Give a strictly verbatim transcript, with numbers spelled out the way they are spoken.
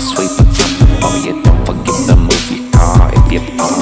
sweep it up. Oh yeah, don't forget the movie. Ah, if you